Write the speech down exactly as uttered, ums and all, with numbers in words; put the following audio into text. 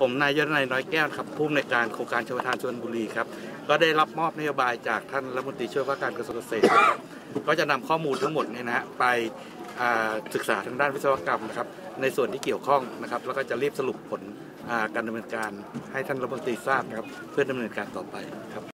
ผมนายยศนัยน้อยแก้วครับผู้อำนวยการโครงการชลประทานชลบุรีครับก็ได้รับมอบนโยบายจากท่านรัฐมนตรีช่วยว่าการกระทรวงเกษตรครับก็จะนำข้อมูลทั้งหมดเนี่ยนะฮะไปศึกษาทางด้านวิศวกรรมนะครับในส่วนที่เกี่ยวข้องนะครับแล้วก็จะรีบสรุปผลการดำเนินการให้ท่านรัฐมนตรีทราบนะครับเพื่อดำเนินการต่อไปครับ